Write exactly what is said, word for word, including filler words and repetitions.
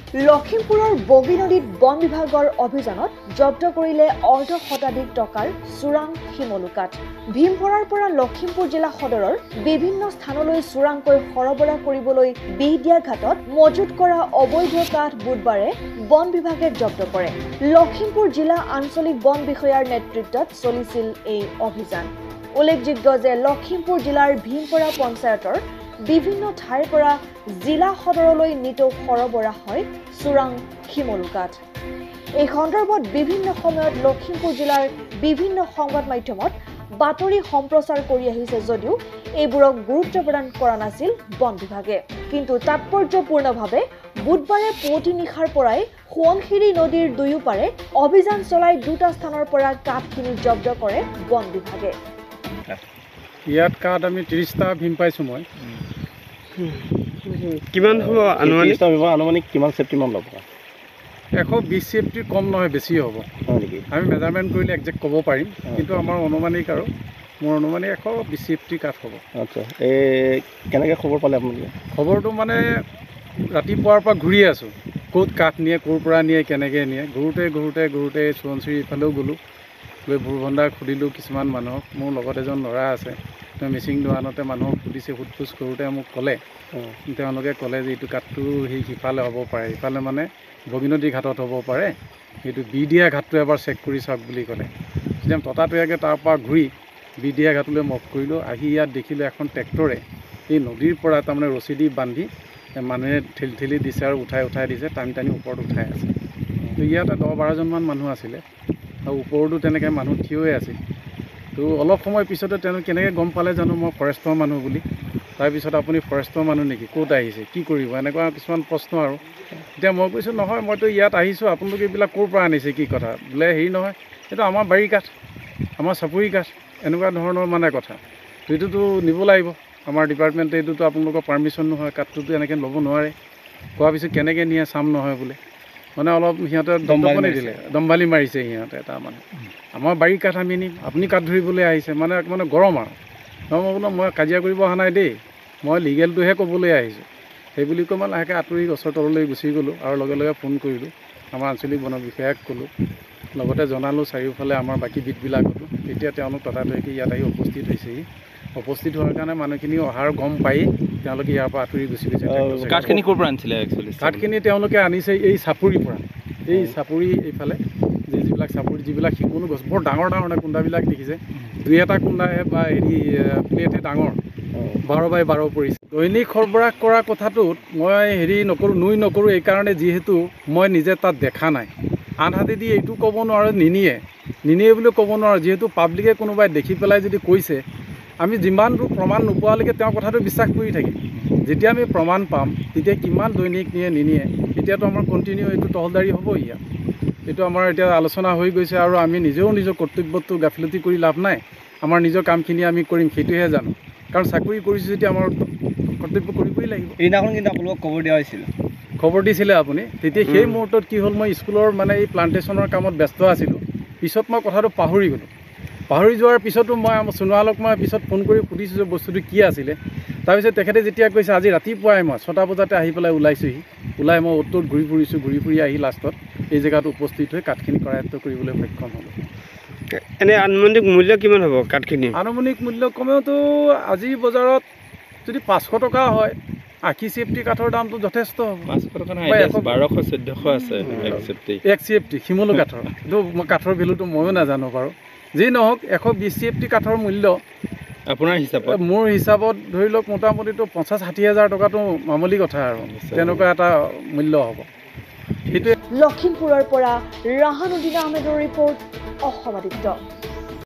লখিমপুৰৰ বগী নদীত বন বিভাগৰ অভিযানত জব্দ কৰিলে অৰ্ধ শতাধিক টকাৰ চোৰাং শিমলু কাঠ। ভীমভৰাৰ পৰা লখিমপুৰ জিলা সদৰৰ বিভিন্ন স্থানলৈ চোৰাংকৈ সৰবৰাহ কৰিবলৈ বিহদিয়া ঘাটত মজুত কৰা অবৈধ কাঠ বুধবাৰে বন বিভাগে জব্দ কৰে। লখিমপুৰ জিলা আঞ্চলিক বন বিষয়াৰ নেতৃত্বত চলিছিল এই অভিযান। উল্লেখযোগ্য যে লখিমপুৰ জিলাৰ ভীমভৰা পঞ্চায়তৰ বিভিন্ন ঠাইৰ পৰা জিলা সদৰলৈ নিতৌ সৰবৰাহ হয় চোৰাং শিমলু কাঠ। এই সন্দৰ্ভত বিভিন্ন সময়ত লখিমপুৰ জিলাৰ বিভিন্ন সংবাদ মাধ্যমত বাতৰি সম্প্ৰচাৰ কৰি আহিছে যদিও এইবোৰক গুৰুত্ব প্ৰদান কৰা নাছিল বন বিভাগে। কিন্তু তাৎপৰ্যপূৰ্ণভাৱে বুধবাৰে পুৱতি নিশাৰ পৰাই সোৱণশিৰি নদীৰ দুয়োপাৰে অভিযান চলাই দুটা স্থানৰ পৰা কাঠখিনি জব্দ কৰে বন বিভাগে। ইয়াত কাঠ আমি ত্ৰিছটা ভীম পাইছোঁ। মই কিমান হ'ব আনুমানিক আনুমানিক কিমান চেফটিমান ল'ব? এশ বিছ চেফটিৰ কম নহয়, বেছি হ'ব নেকি? আমি মেজাৰমেণ্ট কৰিলে একজেক্ট ক'ব পাৰিম, কিন্তু আমাৰ অনুমানিক আৰু মোৰ অনুমানিক এশ বিছ চেফটি কাঠ হ'ব। আচ্ছা, এই কেনেকৈ খবৰ পালে আপোনালোকে? খবৰটো মানে ৰাতিপুৱাৰ পৰা ঘূৰি আছোঁ, ক'ত কাঠ নিয়ে, ক'ৰ পৰা নিয়ে, কেনেকৈ নিয়ে। ঘূৰোঁতে ঘূৰোঁতে ঘূৰোঁতে সোৱণশিৰি ইফালেও গ'লোঁ, গৈ ভুৰভণ্ডাক সুধিলোঁ কিছুমান মানুহক। মোৰ লগত এজন ল'ৰা আছে, তেওঁ মিচিং দোকানতে মানুহক সুধিছে। সোধ পোছ কৰোঁতে মোক ক'লে, তেওঁলোকে ক'লে যে এইটো কাঠটো সেই সিফালে হ'ব পাৰে, ইফালে মানে বগীনদী ঘাটত হ'ব পাৰে, সেইটো বিহদিয়া ঘাটটো এবাৰ চেক কৰি চাওক বুলি ক'লে। তেতিয়া ততাতৈয়াকৈ তাৰপৰা ঘূৰি বিহদিয়া ঘাটলৈ মভ কৰিলোঁ। আহি ইয়াত দেখিলোঁ এখন ট্ৰেক্টৰে এই নদীৰ পৰা তাৰমানে ৰছী দি বান্ধি মানুহে ঠেলি ঠেলি দিছে আৰু উঠাই উঠাই দিছে, টানি টানি ওপৰত উঠাই আছে। তো ইয়াতে দহ বাৰজনমান মানুহ আছিলে আৰু ওপৰতো তেনেকৈ মানুহ থিয় হৈ আছিল। তো অলপ সময় পিছতে তেওঁলোকে কেনেকৈ গম পালে জানো মই ফৰেষ্টৰ মানুহ বুলি। তাৰপিছত আপুনি ফৰেষ্টৰ মানুহ নেকি, ক'ত আহিছে, কি কৰিব, এনেকুৱা কিছুমান প্ৰশ্ন। আৰু এতিয়া মই কৈছোঁ নহয়, মইতো ইয়াত আহিছোঁ, আপোনালোকে এইবিলাক ক'ৰ পৰা আনিছে, কি কথা? বোলে হেৰি নহয়, এইটো আমাৰ বাৰী কাঠ, আমাৰ চাপৰি কাঠ, এনেকুৱা ধৰণৰ মানে কথা। তো এইটোতো নিব লাগিব, আমাৰ ডিপাৰ্টমেণ্টে এইটোতো আপোনালোকৰ পাৰ্মিশ্যন নহয়, কাঠটোতো এনেকৈ ল'ব নোৱাৰে। কোৱাৰ পিছত কেনেকৈ নিয়ে চাম নহয় বোলে, মানে অলপ সিহঁতে দম্বালি দিলে, দম্বালি মাৰিছে সিহঁতে। তাৰমানে আমাৰ বাৰী কাঠ আমি নিম, আপুনি কাঠ ধৰিবলৈ আহিছে, মানে মানে গৰম আৰু। মই বোলো মই কাজিয়া কৰিব অহা নাই দেই, মই লিগেলটোহে ক'বলৈ আহিছোঁ। সেই বুলি কৈ মই লাহেকৈ আঁতৰি গছৰ তললৈ গুচি গ'লোঁ আৰু লগে লগে ফোন কৰিলোঁ আমাৰ আঞ্চলিক বন বিষয়াক ক'লোঁ, লগতে জনালোঁ চাৰিওফালে আমাৰ বাকী বিধবিলাকতো। তেতিয়া তেওঁলোক ততাতৈয়াকৈ ইয়াত আহি উপস্থিত হৈছেহি। উপস্থিত হোৱাৰ কাৰণে মানুহখিনি অহাৰ গম পাই তেওঁলোকে ইয়াৰ পৰা আঁতৰি গুচি গৈছে। কাঠখিনি ক'ৰ পৰা আনিছিলে একচুৱেলি? কাঠখিনি তেওঁলোকে আনিছে এই চাপৰিৰ পৰা, এই চাপৰি এইফালে যে যিবিলাক চাপৰি যিবিলাক শিমলু গছ বৰ ডাঙৰ ডাঙৰ নে কুণ্ডাবিলাক দেখিছে, দুই এটা কুণ্ডাহে বা হেৰি প্লেটহে ডাঙৰ, বাৰ বাই বাৰ পৰিছে। দৈনিক সৰবৰাহ কৰা কথাটোত মই হেৰি নকৰোঁ, নুই নকৰোঁ, এইকাৰণে যিহেতু মই নিজে তাত দেখা নাই। আনহাতে দি এইটো ক'ব নোৱাৰোঁ নিনিয়ে নিনিয়ে বুলি ক'ব নোৱাৰোঁ, যিহেতু পাব্লিকে কোনোবাই দেখি পেলাই যদি কৈছে, আমি যিমান দূৰ প্ৰমাণ নোপোৱালৈকে তেওঁ কথাটো বিশ্বাস কৰি থাকিম। যেতিয়া আমি প্ৰমাণ পাম তেতিয়া কিমান দৈনিক নিয়ে নিনিয়ে, তেতিয়াতো আমাৰ কণ্টিনিউ এইটো তহলদাৰী হ'ব। ইয়াত এইটো আমাৰ এতিয়া আলোচনা হৈ গৈছে আৰু আমি নিজেও নিজৰ কৰ্তব্যটো গাফিলতি কৰি লাভ নাই। আমাৰ নিজৰ কামখিনি আমি কৰিম, সেইটোহে জানো। কাৰণ চাকৰি কৰিছোঁ যেতিয়া আমাৰ কৰ্তব্য কৰিবই লাগিব। এইদিনাখন কিন্তু আপোনালোকক খবৰ দিয়া হৈছিল, খবৰ দিছিলে আপুনি। তেতিয়া সেই মুহূৰ্তত কি হ'ল, মই স্কুলৰ মানে এই প্লাণ্টেশ্যনৰ কামত ব্যস্ত আছিলোঁ। পিছত মই কথাটো পাহৰি গ'লোঁ। পাহৰি যোৱাৰ পিছতো মই সোণোৱালক মই পিছত ফোন কৰি সুধিছোঁ যে বস্তুটো কি আছিলে। তাৰপিছত তেখেতে যেতিয়া কৈছে আজি ৰাতিপুৱাই মই ছটা বজাতে আহি পেলাই ওলাইছোঁহি, ওলাই মই অ'ত ত'ত ঘূৰি ফুৰিছোঁ, ঘূৰি ফুৰি আহি লাষ্টত এই জেগাত উপস্থিত হৈ কাঠখিনি কৰায়ত্ব কৰিবলৈ সক্ষম হ'লোঁ। এনে আনুমানিক মূল্য কিমান হ'ব কাঠখিনি? আনুমানিক মূল্য কমেওতো আজিৰ বজাৰত যদি পাঁচশ টকা হয়, আশী চেফটি কাঠৰ দামটো যথেষ্ট হ'ব। পাঁচশ টকা বাৰশ চৈধ্যশ আছে এক চেফটি এক চেফটি শিমলু কাঠৰ। এইটো কাঠৰ ভেলুটো ময়ো নাজানো বাৰু। যি নহওক এশ বিছ চেফটি কাঠৰ মূল্য আপোনাৰ হিচাপত, মোৰ হিচাপত ধৰি লওক মোটামুটিতো পঞ্চাছ ষাঠি হাজাৰ টকাটো মামুলি কথা আৰু তেনেকুৱা এটা মূল্য হ'ব। সেইটোৱে লখিমপুৰৰ পৰা ৰাহানুদ্দিন আহমেদৰ ৰিপৰ্ট, অসম আদিত্য।